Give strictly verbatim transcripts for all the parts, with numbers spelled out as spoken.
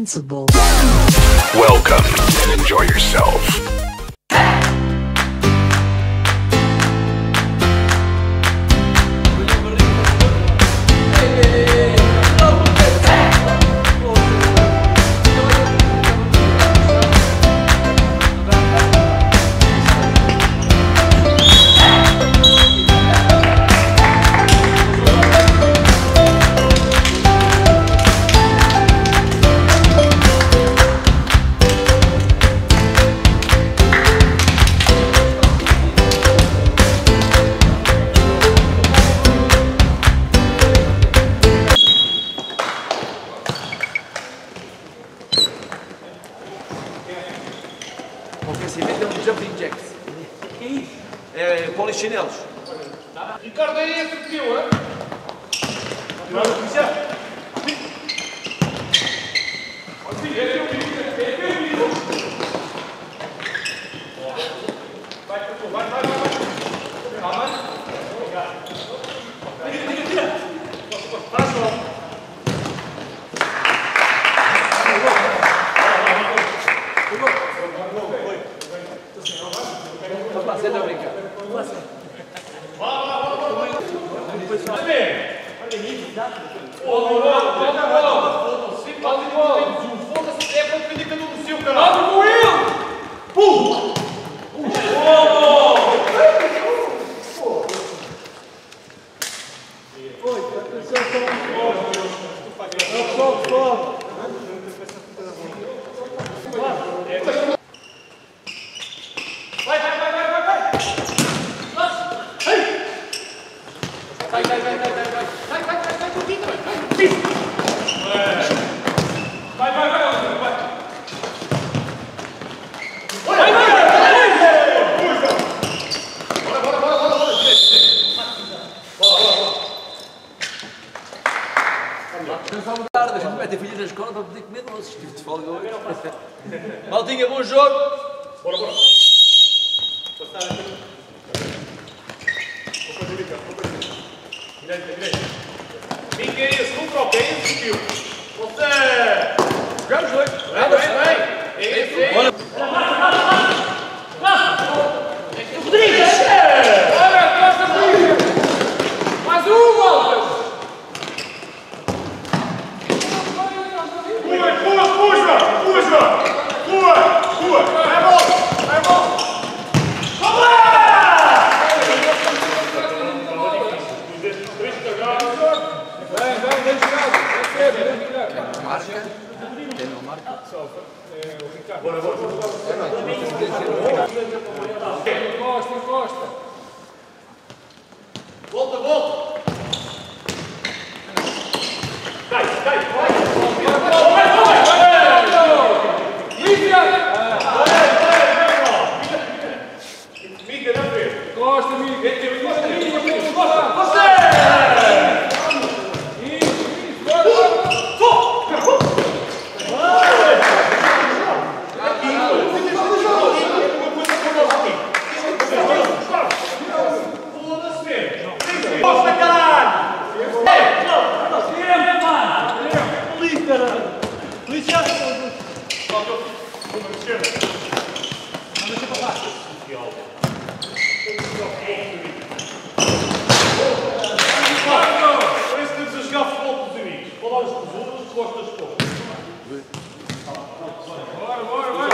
responsible. Welcome and enjoy yourself. É, polichinelos. Ricardo, aí é que viu, é? Não, não precisa. Vai, vai, vai, vai. Calma. Tira, tira, tira. Para só. Estou fazendo a brincar. Vai, vai, vai, vai, vai, vai, vai, vai, vai, vai, vai, pouquinho, vai, vai, vai, vai, vai, vai, vai, vai, puxa, bora, bora, bora, bora, bora, bora, Vamos tarde, a gente vai ter filhos na escola para poder comer doces, tive de folga hoje. Maltinha, bom jogo. bora, bora. Passar aqui. Vou fazer o campo, vou fazer o campo. Direita, direita. Ninguém é esse, não troca, é esse tio. Você! Jogamos dois. Vem, vem, vem. É esse aí. Bora. Rodrigo! Olha, Costa, Rodrigo! Mais um, Walter! Puxa, puxa, puxa! Pua, pua! Vai, bola! Vai, bola! Vamos lá! Vem, vem, vem jogar! Vem cedo, vem jogar! Marca. Tem uma marca. Bora, bora, bora! Encosta, encosta! Volta, volta! Cai, cai, vai! Vai, vai, vai! Liga! Mica na frente! Costa, Mica! Costa, Mica! Costa! Você! Isso, isso! Bora, bora! Costa, caralho! Ei! Não, não, tempo, mano! Polícia, caralho! Polícia! Vamos esquerda! Não deixa para baixo! Parece que temos a jogar futebol com os amigos. Falar uns com os outros, costas de costas. Bora, bora, bora!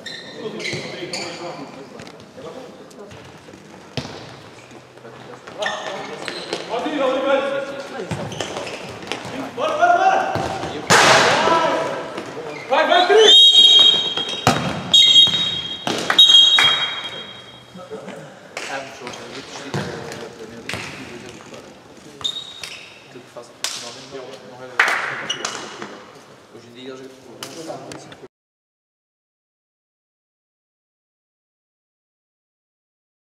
Ah! Hoje em dia eles